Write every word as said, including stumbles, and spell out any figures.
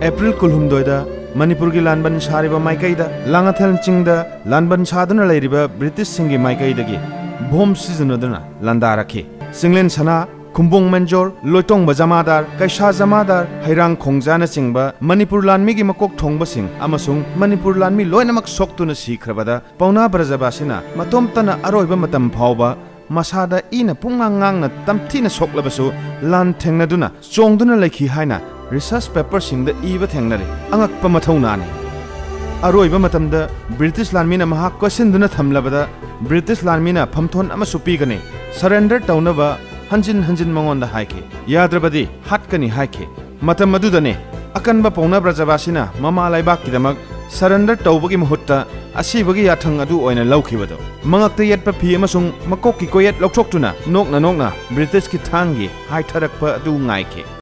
April kulhumdoida Manipur ki lanban shariba maikaida Langathel chingda lanban shaduna lairiba British singi maikaidagi bom seasonaduna landarakhi Singlen sana Kumbung Manjor Loitong Bajamadar Kaisha Jamadar Hairang Khongjana chingba Manipur lanmi gi makok thongba sing amasung Manipur lanmi loinamak soktuna sikrabada Pauna Brajabasina matom tana aroiba matam phawba Masada ina pungangang na tamthina soklabasu lan thengnaduna chongduna lekhi haina research paper sing da iba thengnare angakpa mathaunani aroiba matamda British lanmina maha question duna thamlabada British lanmina phamthon ama supigane surrender taunaba hanjin hanjin mangonda haike yadrabadi hatkani haike matam madudane akanba pauna brajabasina mama laibak kidamak surrender tawbagi mahutta asibagi yathang adu oina lawkhibado mangakta yetpa phi amasung makokki koyet lokchoktuna nokna nokna British ki thangi haitharakpa adu ngaike